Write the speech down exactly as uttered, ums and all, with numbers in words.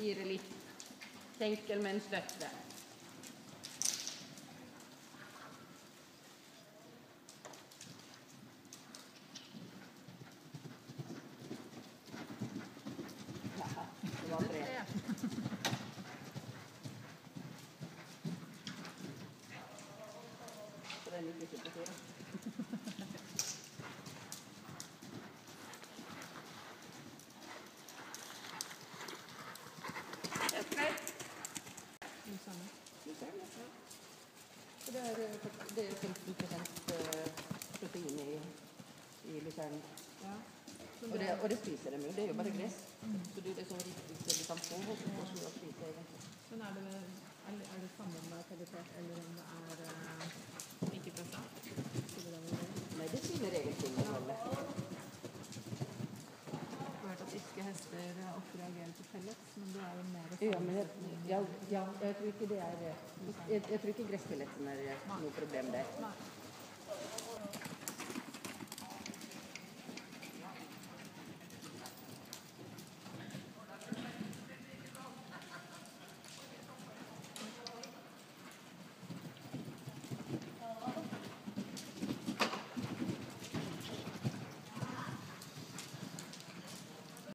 gire litt kjenkel med en støtte. Ja, det var tre. Så den gikk ikke på fire. Det er, det er femten prosent protein i, i lucern. Ja. Og, det, og det spiser dem jo, det er jo bare gress. Mm. Så det er sånn riktig så de kan få og så spise egentlig. Men er det, er, er det samme med kvalitet, eller om det er uh, ikke prosent? Nei, det spiller egentlig ingen rolle. Jeg har hørt at ikke hester ofte reagerer på pellets, men det er jo mer ja, men jeg, ja, ja, jeg tror ikke det er jeg, jeg tror ikke gresspelleten er noe problem der. Nei.